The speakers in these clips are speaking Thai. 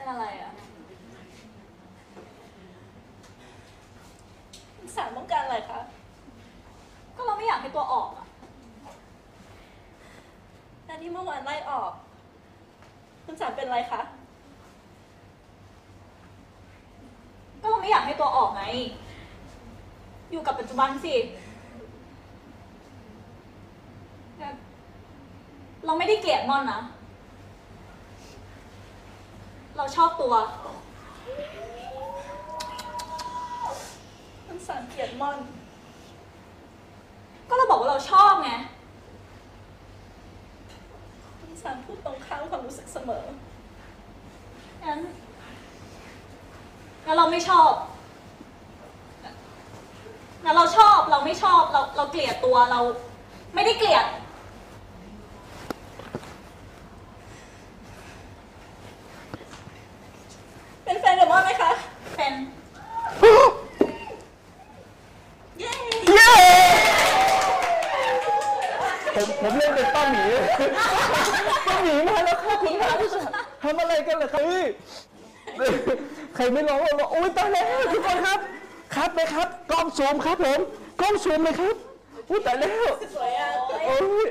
อะไรอ่ะศาลต้องการอะไรคะก็เราไม่อยากให้ตัวออกอ่ะแต่ที่เมื่อวานไล่ออกคุณศาลเป็นอะไรคะก็เราไม่อยากให้ตัวออกไงอยู่กับปัจจุบันสิเราไม่ได้เกลียดม่อนนะเราชอบตัวคุณศาลเกลียดม่อนก็เราบอกว่าเราชอบไงคุณศาลพูดตรงข้ามความรู้สึกเสมองั้นเราไม่ชอบงั้นเราชอบเราไม่ชอบเราเกลียดตัวเราไม่ได้เกลียดเป็นแฟนกับม่อนไหมคะเป็นเย้ผมเล่นเป็นป้าหมีป้าหมีมาแล้วครับคุณครับทำอะไรกันเหรอครับใครไม่ร้องว่าโอ๊ยตายแล้วทุกคนครับครับไหมครับกล้องซูมครับผมกล้องซูมเลยครับอุ้ยตายแล้วสวยอ่ะโอ้ย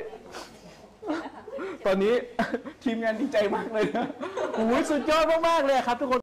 ตอนนี้ทีมงานดีใจมากเลยนะโอ้ยสุดยอดมากๆเลยครับทุกคน